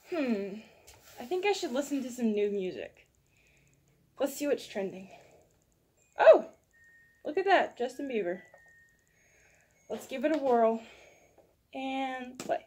I think I should listen to some new music. Let's see what's trending. Oh, look at that, Justin Bieber. Let's give it a whirl and play.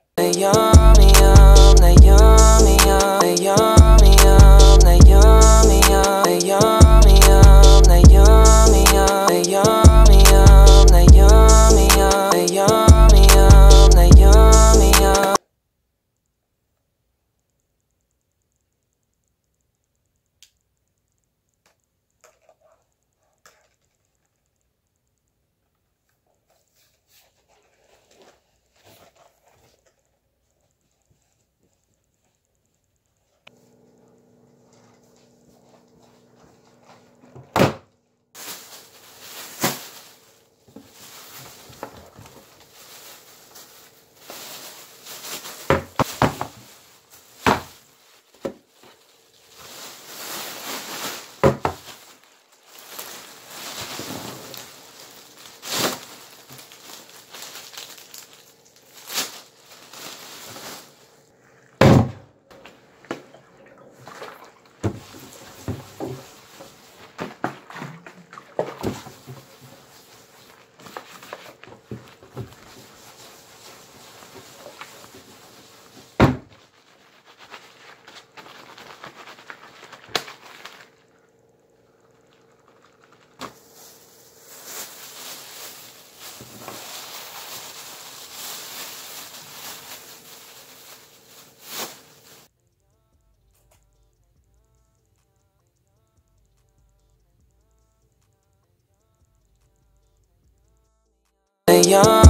Young